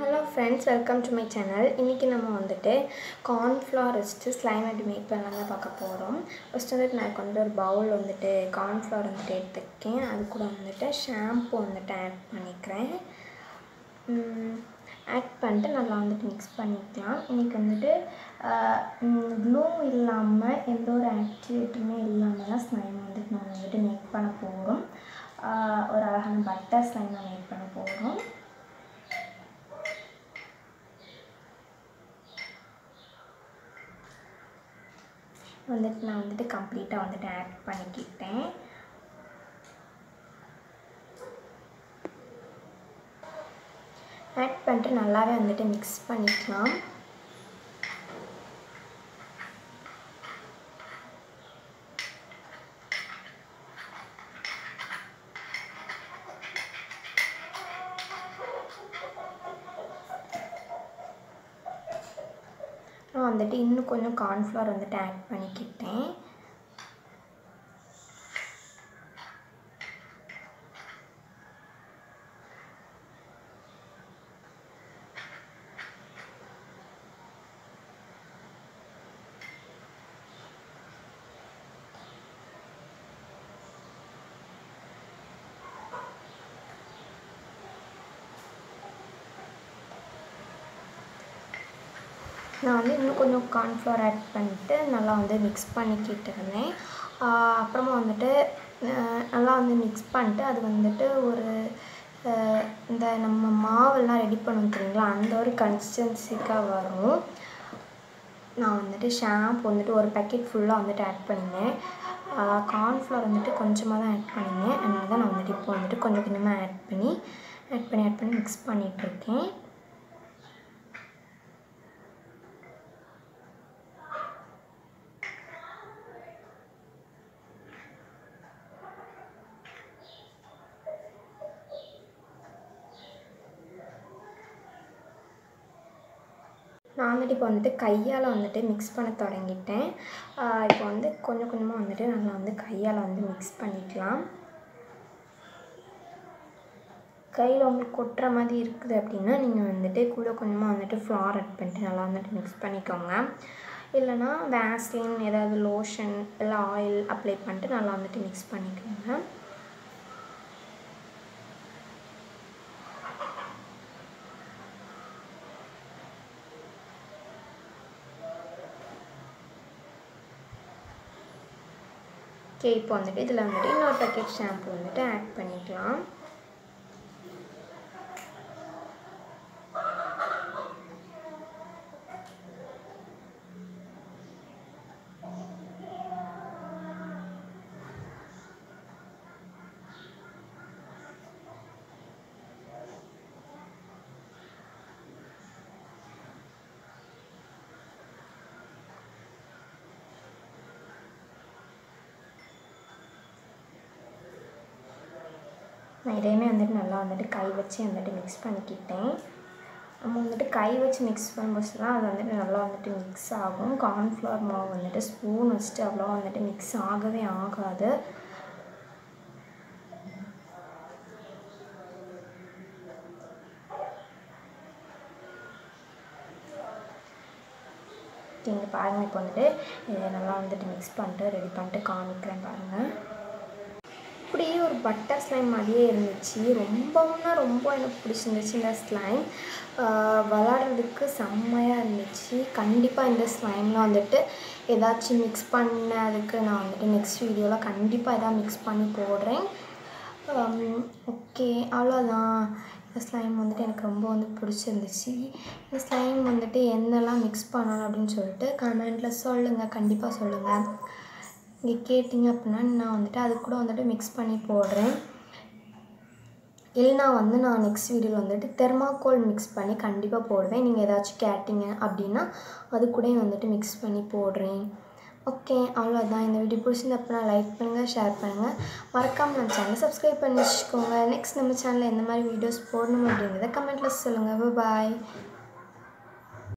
Hello friends, welcome to my channel. இன்னைக்கு நம்ம வந்துட்டு corn flour வச்சு slime எப்படி மேக் பண்ணலாம்னு பார்க்க போறோம். ஃபர்ஸ்ட் வந்து நான் கொஞ்சம் ஒரு பவுல் வந்துட்டு corn flour வந்துட்டு எடுத்துக்கேன். அது கூட வந்துட்டு ஷாம்பு வந்துட்டு ஆட் பண்ணிக்கிறேன். ஆட் பண்ணிட்டு நல்லா வந்துட்டு மிக்ஸ் பண்ணிக்கலாம். இன்னைக்கு வந்துட்டு க்ளூ இல்லாம எந்த ஒரு ஆக்டிவேட்டருமே இல்லாம தான் ஸ்லைம் வந்துட்டு நான் வந்துட்டு மேக் பண்ண போறோம். ஒரு அழகான பட்டர் ஸ்லைம் நான் மேக் பண்ண போறோம். வந்துட்டு நான் வந்துட்டு கம்ப்ளீட்டாக வந்துட்டு ஆட் பண்ணிக்கிட்டேன். ஆட் பண்ணிட்டு நல்லாவே வந்துட்டு மிக்ஸ் பண்ணிக்கலாம். நான் வந்துட்டு இன்னும் கொஞ்சம் கார்ன்ஃப்ளவர் வந்துட்டு ஆட் பண்ணிக்கிட்டேன். நான் வந்து இன்னும் கொஞ்சம் கார்ன்ஃப்ளவர் ஆட் பண்ணிவிட்டு நல்லா வந்து மிக்ஸ் பண்ணிக்கிட்டு இருந்தேன். அப்புறமா வந்துட்டு நல்லா வந்து மிக்ஸ் பண்ணிட்டு அது வந்துட்டு ஒரு இந்த நம்ம மாவெல்லாம் ரெடி பண்ணணும் தெரியுங்களா, அந்த ஒரு கன்சிஸ்டன்சிக்காக வரும். நான் வந்துட்டு ஷாம்பு வந்துட்டு ஒரு பேக்கெட் ஃபுல்லாக வந்துட்டு ஆட் பண்ணினேன். கார்ன்ஃப்ளவர் வந்துட்டு கொஞ்சமாக தான் ஆட் பண்ணினேன். அதனால தான் நான் வந்துட்டு இப்போ வந்துட்டு கொஞ்சம் கொஞ்சமாக ஆட் பண்ணி மிக்ஸ் பண்ணிகிட்ருக்கேன். நான் வந்துட்டு இப்போ வந்துட்டு கையால் வந்துட்டு மிக்ஸ் பண்ண தொடங்கிட்டேன். இப்போ வந்து கொஞ்சம் கொஞ்சமாக வந்துட்டு நல்லா வந்து கையால் வந்து மிக்ஸ் பண்ணிக்கலாம். கையில் உங்களுக்கு கொட்டுற மாதிரி இருக்குது அப்படின்னா நீங்கள் வந்துட்டு கூட கொஞ்சமாக வந்துட்டு ஃப்ளார் ஆட் பண்ணிட்டு நல்லா வந்துட்டு மிக்ஸ் பண்ணிக்கோங்க. இல்லைனா வேஸ்லின் ஏதாவது லோஷன் இல்லை ஆயில் அப்ளை பண்ணிட்டு நல்லா வந்துட்டு மிக்ஸ் பண்ணிக்கோங்க. ஓகே, இப்போ வந்துட்டு இதில் வந்துட்டு இன்னொரு பேக்கெட் ஷாம்பு வந்துட்டு ஆட் பண்ணிக்கலாம். நான் இதையுமே வந்துட்டு நல்லா வந்துட்டு கை வச்சு வந்துட்டு மிக்ஸ் பண்ணிக்கிட்டேன். நம்ம வந்துட்டு கை வச்சு மிக்ஸ் பண்ணும்போது தான் அது வந்துட்டு நல்லா வந்துட்டு மிக்ஸ் ஆகும். கார்ன்ஃப்ளவர் மாவு வந்துட்டு ஸ்பூன் வச்சுட்டு அவ்வளோ வந்துட்டு மிக்ஸ் ஆகவே ஆகாது. இங்கே பாருங்கள், இப்போ வந்துட்டு இதை நல்லா வந்துட்டு மிக்ஸ் பண்ணிட்டு ரெடி பண்ணிட்டு காமிக்கிறேன் பாருங்கள். இப்படியே ஒரு பட்டர் ஸ்லைம் மாதிரியே இருந்துச்சு. ரொம்ப எனக்கு பிடிச்சிருந்துச்சு இந்த ஸ்லைம். விளாட்றதுக்கு செம்மையாக இருந்துச்சு. கண்டிப்பாக இந்த ஸ்லைமில் வந்துட்டு ஏதாச்சும் மிக்ஸ் பண்ணதுக்கு நான் வந்துட்டு நெக்ஸ்ட் வீடியோவில் கண்டிப்பாக எதாவது மிக்ஸ் பண்ணி போடுறேன். ஓகே, அவ்வளோதான். இந்த ஸ்லைம் வந்துட்டு எனக்கு ரொம்ப வந்து பிடிச்சிருந்துச்சு. இந்த ஸ்லைம் வந்துட்டு என்னெல்லாம் மிக்ஸ் பண்ணணும் அப்படின்னு சொல்லிட்டு கமெண்ட்டில் சொல்லுங்கள், கண்டிப்பாக சொல்லுங்கள். நீங்கள் கேட்டிங்க அப்படின்னா நான் வந்துட்டு அது கூட வந்துட்டு மிக்ஸ் பண்ணி போடுறேன். இல்லைனா வந்து நான் நெக்ஸ்ட் வீடியோவில் வந்துட்டு தெர்மாக்கோல் மிக்ஸ் பண்ணி கண்டிப்பாக போடுவேன். நீங்கள் ஏதாச்சும் கேட்டிங்க அப்படின்னா அது கூட வந்துட்டு மிக்ஸ் பண்ணி போடுறேன். ஓகே, அவ்வளோதான். இந்த வீடியோ பிடிச்சிருந்தா அப்படின்னா லைக் பண்ணுங்கள், ஷேர் பண்ணுங்கள். மறக்காமல் நம்ம சேனலை சப்ஸ்கிரைப் பண்ணி வச்சுக்கோங்க. நெக்ஸ்ட் நம்ம சேனலில் எந்த மாதிரி வீடியோஸ் போடணும் அப்படிங்கிறத கமெண்ட்டில் சொல்லுங்கள். பாய்.